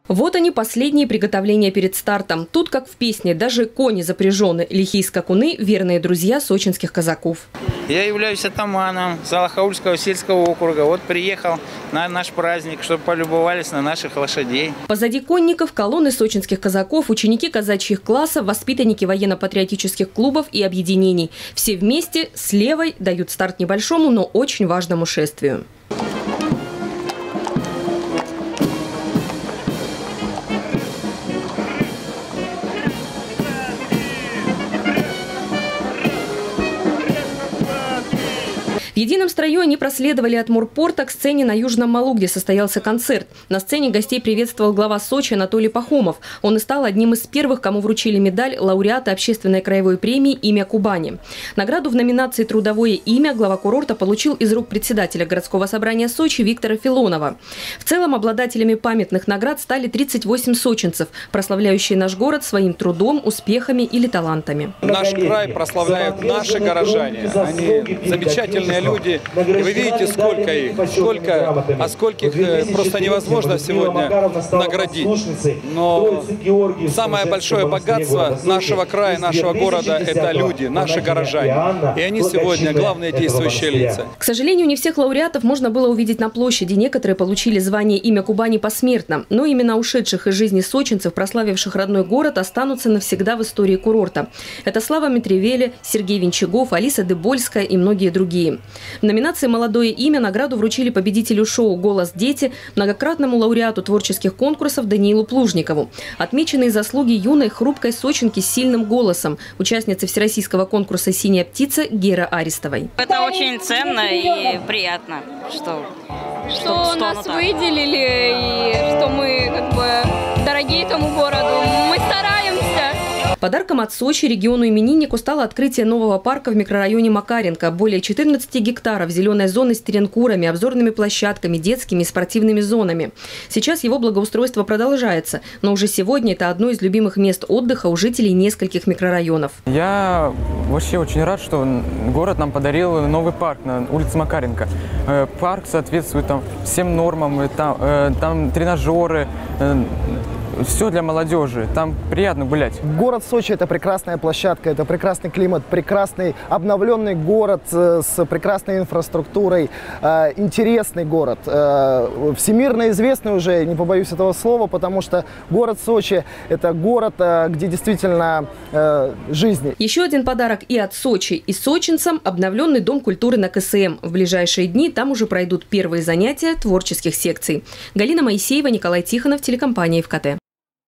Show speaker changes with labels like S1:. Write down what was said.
S1: Вот они, последние приготовления перед стартом. Тут, как в песне, даже кони запряжены, лихие скакуны – верные друзья сочинских казаков.
S2: Я являюсь атаманом Салахаульского сельского округа. Вот приехал на наш праздник, чтобы полюбовались на наших лошадей.
S1: Позади конников колонны сочинских казаков, ученики казачьих классов, воспитанники военно-патриотических клубов и объединений. Все вместе с левой дают старт небольшому, но очень важному шествию. В едином строю они проследовали от морпорта к сцене на Южном Малу, где состоялся концерт. На сцене гостей приветствовал глава Сочи Анатолий Пахомов. Он и стал одним из первых, кому вручили медаль лауреата общественной краевой премии «Имя Кубани». Награду в номинации «Трудовое имя» глава курорта получил из рук председателя городского собрания Сочи Виктора Филонова. В целом обладателями памятных наград стали 38 сочинцев, прославляющие наш город своим трудом, успехами или талантами.
S3: Наш край прославляют наши горожане. Они замечательные люди. И вы видите, сколько их, а скольких просто невозможно сегодня наградить. Но самое большое богатство нашего края, нашего города – это люди, наши горожане. И они сегодня главные действующие лица.
S1: К сожалению, не всех лауреатов можно было увидеть на площади. Некоторые получили звание «Имя Кубани» посмертно. Но имена ушедших из жизни сочинцев, прославивших родной город, останутся навсегда в истории курорта. Это Слава Митревели, Сергей Венчагов, Алиса Дебольская и многие другие. В номинации «Молодое имя» награду вручили победителю шоу «Голос дети», многократному лауреату творческих конкурсов Даниилу Плужникову. Отмечены заслуги юной хрупкой сочинки с сильным голосом, участницы всероссийского конкурса «Синяя птица» Гера Аристовой.
S4: Это очень ценно и приятно, что
S5: нас выделили и что мы дорогие этому городу. Мы стараемся.
S1: Подарком от Сочи региону-имениннику стало открытие нового парка в микрорайоне Макаренко. Более 14 гектаров зеленой зоны с теренкурами, обзорными площадками, детскими и спортивными зонами. Сейчас его благоустройство продолжается, но уже сегодня это одно из любимых мест отдыха у жителей нескольких микрорайонов.
S6: Я вообще очень рад, что город нам подарил новый парк на улице Макаренко. Парк соответствует всем нормам, там тренажеры, все для молодежи, там приятно гулять.
S7: Город Сочи – это прекрасная площадка, это прекрасный климат, прекрасный обновленный город с прекрасной инфраструктурой, интересный город, всемирно известный уже, не побоюсь этого слова, потому что город Сочи – это город, где действительно жизнь.
S1: Еще один подарок и от Сочи, и сочинцам – обновленный дом культуры на КСМ. В ближайшие дни там уже пройдут первые занятия творческих секций. Галина Моисеева, Николай Тихонов, телекомпания ФКТ.